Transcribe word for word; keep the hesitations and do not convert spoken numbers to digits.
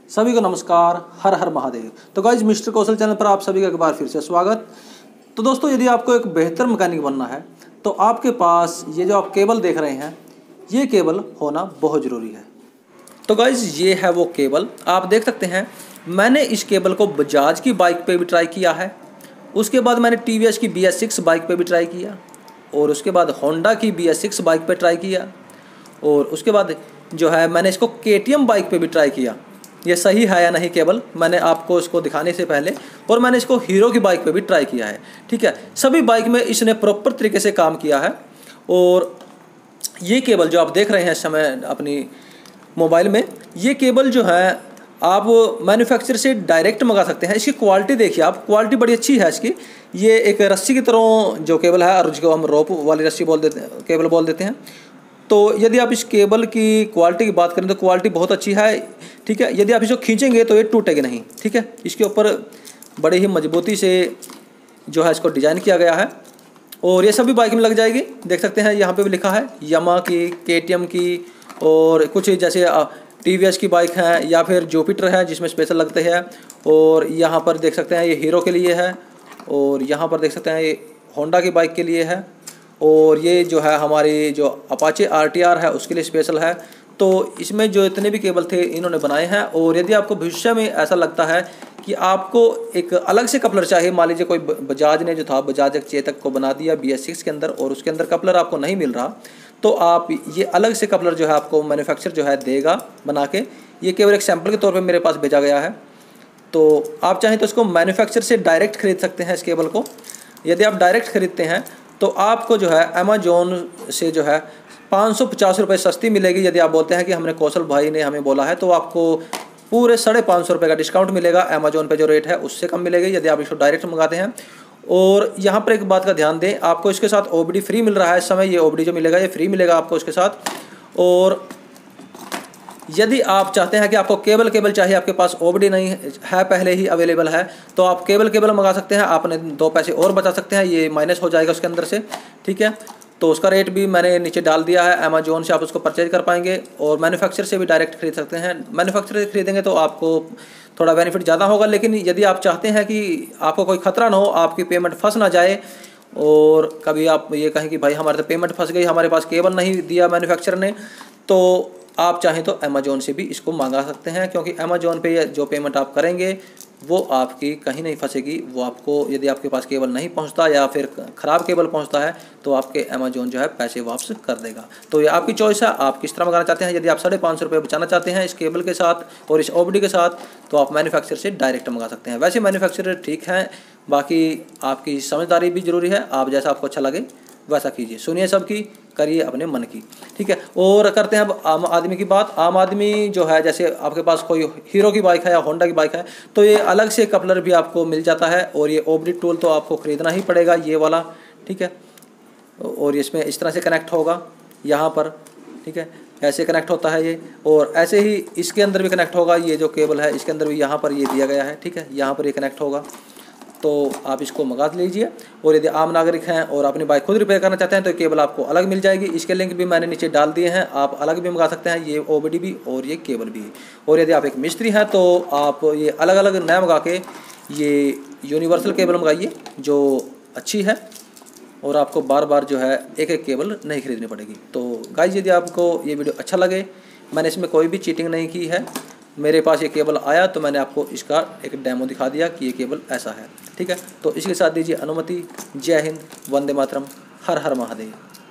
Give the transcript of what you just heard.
सभी को नमस्कार, हर हर महादेव। तो गाइज मिस्टर कौशल चैनल पर आप सभी का एक बार फिर से स्वागत। तो दोस्तों, यदि आपको एक बेहतर मैकेनिक बनना है तो आपके पास ये जो आप केबल देख रहे हैं, ये केबल होना बहुत ज़रूरी है। तो गाइज ये है वो केबल, आप देख सकते हैं। मैंने इस केबल को बजाज की बाइक पे भी ट्राई किया है, उसके बाद मैंने टी वी एस की बी एस सिक्स बाइक पे भी ट्राई किया, और उसके बाद होंडा की बी एस सिक्स बाइक पे ट्राई किया, और उसके बाद जो है मैंने इसको के टी एम बाइक पे भी ट्राई किया। ये सही है या नहीं केबल मैंने आपको इसको दिखाने से पहले, और मैंने इसको हीरो की बाइक पे भी ट्राई किया है। ठीक है, सभी बाइक में इसने प्रॉपर तरीके से काम किया है। और ये केबल जो आप देख रहे हैं इस समय अपनी मोबाइल में, ये केबल जो है आप मैन्युफैक्चर से डायरेक्ट मंगा सकते हैं। इसकी क्वालिटी देखिए आप, क्वालिटी बड़ी अच्छी है इसकी। ये एक रस्सी की तरह जो केबल है, और जिसको हम रोप वाली रस्सी बोल देते हैं, केबल बोल देते हैं। तो यदि आप इस केबल की क्वालिटी की बात करें तो क्वालिटी बहुत अच्छी है। ठीक है, यदि आप इसको खींचेंगे तो ये टूटेगी नहीं। ठीक है, इसके ऊपर बड़ी ही मजबूती से जो है इसको डिज़ाइन किया गया है, और ये सभी बाइक में लग जाएगी। देख सकते हैं यहाँ पे भी लिखा है यामा की, के टी एम की, और कुछ जैसे टी वी एस की बाइक है, या फिर जुपिटर है जिसमें स्पेशल लगते हैं। और यहाँ पर देख सकते हैं ये हीरो के लिए है, और यहाँ पर देख सकते हैं ये होंडा की बाइक के लिए है, और ये जो है हमारी जो अपाचे आर टी आर है उसके लिए स्पेशल है। तो इसमें जो इतने भी केबल थे इन्होंने बनाए हैं। और यदि आपको भविष्य में ऐसा लगता है कि आपको एक अलग से कपलर चाहिए, मान लीजिए कोई बजाज ने जो था बजाज चेतक को बना दिया बी एस सिक्स के अंदर, और उसके अंदर कपलर आपको नहीं मिल रहा, तो आप ये अलग से कपलर जो है आपको मैन्युफैक्चर जो है देगा बना के। ये केवल एक सैम्पल के तौर पर मेरे पास भेजा गया है। तो आप चाहें तो इसको मैन्युफैक्चर से डायरेक्ट खरीद सकते हैं इस केबल को। यदि आप डायरेक्ट खरीदते हैं तो आपको जो है अमेजोन से जो है पाँच सौ पचास रुपये सस्ती मिलेगी। यदि आप बोलते हैं कि हमने कौशल भाई ने हमें बोला है, तो आपको पूरे साढ़े पाँच सौ रुपये का डिस्काउंट मिलेगा। अमेजोन पे जो रेट है उससे कम मिलेगी यदि आप इसको डायरेक्ट मंगाते हैं। और यहाँ पर एक बात का ध्यान दें, आपको इसके साथ ओ बी डी फ्री मिल रहा है इस समय। ये ओ बी डी जो मिलेगा ये फ्री मिलेगा आपको इसके साथ। और यदि आप चाहते हैं कि आपको केबल केबल चाहिए, आपके पास ओ बी डी नहीं है, पहले ही अवेलेबल है, तो आप केबल केबल मंगा सकते हैं। आपने दो पैसे और बचा सकते हैं, ये माइनस हो जाएगा उसके अंदर से। ठीक है, तो उसका रेट भी मैंने नीचे डाल दिया है। अमेजोन से आप उसको परचेज कर पाएंगे, और मैन्युफैक्चर से भी डायरेक्ट खरीद सकते हैं। मैन्युफैक्चर से खरीदेंगे तो आपको थोड़ा बेनिफिट ज़्यादा होगा, लेकिन यदि आप चाहते हैं कि आपको कोई खतरा ना हो, आपकी पेमेंट फंस ना जाए, और कभी आप ये कहें कि भाई हमारे तो पेमेंट फंस गई, हमारे पास केबल नहीं दिया मैन्युफैक्चर ने, तो आप चाहें तो अमेजोन से भी इसको मंगा सकते हैं। क्योंकि अमेजोन पे जो पेमेंट आप करेंगे वो आपकी कहीं नहीं फंसेगी। वो आपको, यदि आपके पास केबल नहीं पहुंचता या फिर ख़राब केबल पहुंचता है, तो आपके अमेजोन जो है पैसे वापस कर देगा। तो ये आपकी चॉइस है, आप किस तरह मंगाना चाहते हैं। यदि आप साढ़े पाँच सौ रुपये बचाना चाहते हैं इस केबल के साथ और इस ओ बी डी के साथ, तो आप मैन्युफैक्चर से डायरेक्ट मंगा सकते हैं। वैसे मैन्युफैक्चर ठीक है, बाकी आपकी समझदारी भी ज़रूरी है। आप जैसा आपको अच्छा लगे वैसा कीजिए, सुनिए सबकी, करिए अपने मन की। ठीक है, और करते हैं अब आम आदमी की बात। आम आदमी जो है, जैसे आपके पास कोई हीरो की बाइक है या होंडा की बाइक है, तो ये अलग से कपलर भी आपको मिल जाता है, और ये ओ बी डी टूल तो आपको ख़रीदना ही पड़ेगा, ये वाला। ठीक है, और इसमें इस तरह से कनेक्ट होगा यहाँ पर। ठीक है, ऐसे कनेक्ट होता है ये, और ऐसे ही इसके अंदर भी कनेक्ट होगा। ये जो केबल है इसके अंदर भी यहाँ पर ये दिया गया है। ठीक है, यहाँ पर ये कनेक्ट होगा, तो आप इसको मंगा लीजिए। और यदि आम नागरिक हैं और अपनी बाइक खुद रिपेयर करना चाहते हैं तो केबल आपको अलग मिल जाएगी। इसके लिंक भी मैंने नीचे डाल दिए हैं, आप अलग भी मंगा सकते हैं, ये ओ बी डी भी और ये केबल भी। और यदि आप एक मिस्त्री हैं तो आप ये अलग अलग नया मंगा के ये यूनिवर्सल केबल मंगाइए जो अच्छी है, और आपको बार बार जो है एक एक केबल नहीं खरीदनी पड़ेगी। तो गाइस, यदि आपको ये वीडियो अच्छा लगे, मैंने इसमें कोई भी चीटिंग नहीं की है। मेरे पास ये केबल आया तो मैंने आपको इसका एक डेमो दिखा दिया कि ये केबल ऐसा है। ठीक है, तो इसके साथ दीजिए अनुमति। जय हिंद, वंदे मातरम, हर हर महादेव।